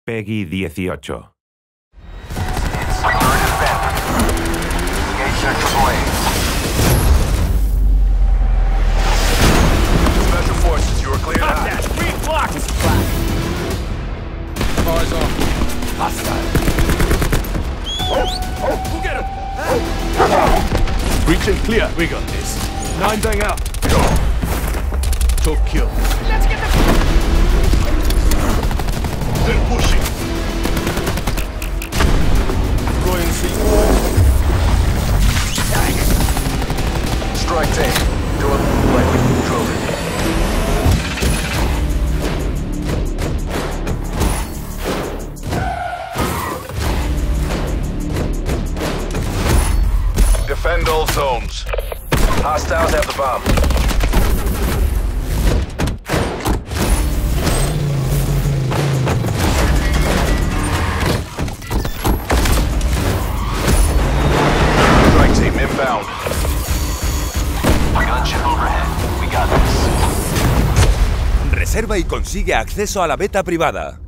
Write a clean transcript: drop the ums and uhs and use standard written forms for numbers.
Peggy 18. Special forces, you are cleared hot. That green block is flat. Cars off. Hostile. Who get him? Breach and clear. We got this. 9 dying out. Tough kill. Let's get the... They're pushing. Going C. Strike team. Do it like we control it. Defend all zones. Hostiles have the bomb. Strike team inbound. Gunship overhead. We got this. Reserva y consigue acceso a la beta privada.